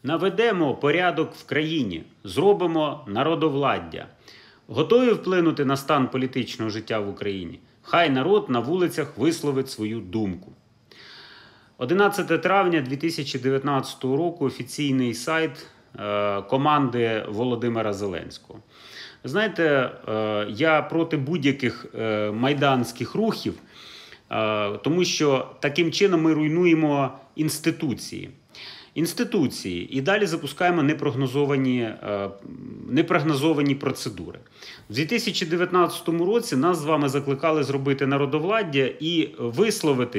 Наведемо порядок в країні, зробимо народовладдя. Готові вплинути на стан політичного життя в Україні? Хай народ на вулицях висловить свою думку. 11 травня 2019 року офіційний сайт команди Володимира Зеленського. Знаєте, я проти будь-яких майданських рухів, тому що таким чином ми руйнуємо інституції. І далі запускаємо непрогнозовані процедури. У 2019 році нас з вами закликали зробити народовладдя і висловити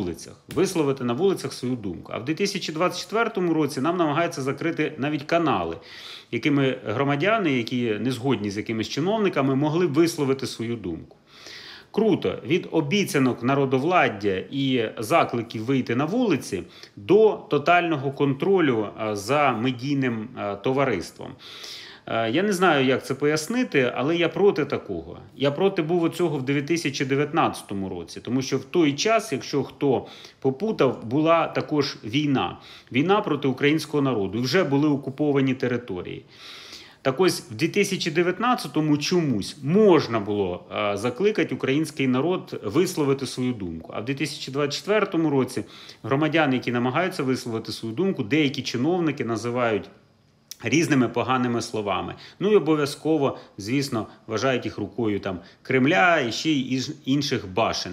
на вулицях свою думку. А в 2024 році нам намагаються закрити навіть канали, якими громадяни, які не згодні з якимись чиновниками, могли б висловити свою думку. Круто, від обіцянок народовладдя і закликів вийти на вулиці до тотального контролю за медійним товариством. Я не знаю, як це пояснити, але я проти такого. Я проти був цього в 2019 році, тому що в той час, якщо хто попутав, була також війна. Війна проти українського народу. І вже були окуповані території. Так ось, в 2019-му чомусь можна було закликати український народ висловити свою думку. А в 2024 році громадяни, які намагаються висловити свою думку, деякі чиновники називають різними поганими словами. Ну і обов'язково, звісно, вважають їх рукою Кремля і ще й інших башен.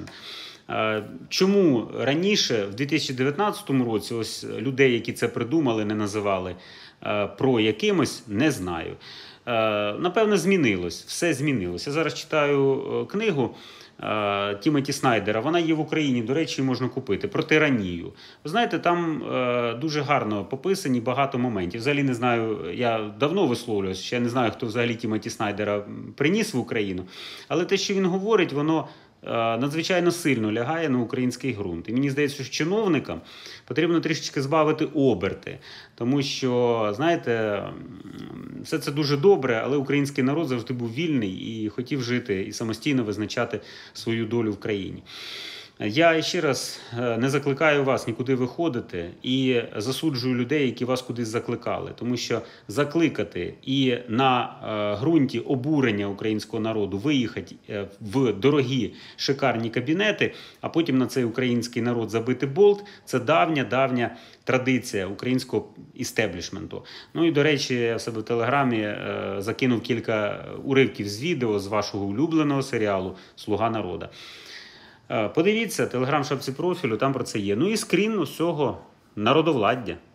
Чому раніше, в 2019 році, ось людей, які це придумали, не називали про якимось, не знаю. Напевно, змінилось, все змінилось. Я зараз читаю книгу Тімоті Снайдера, вона є в Україні, до речі, можна купити, про тиранію. Ви знаєте, там дуже гарно пописані багато моментів. Взагалі не знаю, я давно висловлююсь, ще не знаю, хто взагалі Тімоті Снайдера приніс в Україну, але те, що він говорить, воно надзвичайно сильно лягає на український ґрунт. І мені здається, що чиновникам потрібно трішечки збавити оберти. Тому що, знаєте, все це дуже добре, але український народ завжди був вільний і хотів жити і самостійно визначати свою долю в країні. Я ще раз не закликаю вас нікуди виходити і засуджую людей, які вас кудись закликали. Тому що закликати і на ґрунті обурення українського народу виїхати в дорогі, шикарні кабінети, а потім на цей український народ забити болт – це давня традиція українського істеблішменту. Ну і, до речі, я в себе в Телеграмі закинув кілька уривків з відео з вашого улюбленого серіалу «Слуга народу». Подивіться, телеграм-шапці профілю, там про це є. Ну і скрін усього народовладдя.